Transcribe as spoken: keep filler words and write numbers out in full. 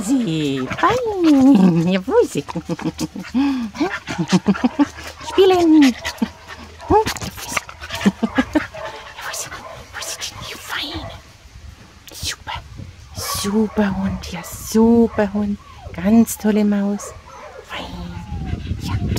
Fusi, fein. Ja, Fusi. Spielen. Ja, Fusi. Ja, Fusi. Fusi, ja, fein. Super. Super Hund, ja, super Hund. Ganz tolle Maus. Fein. Ja.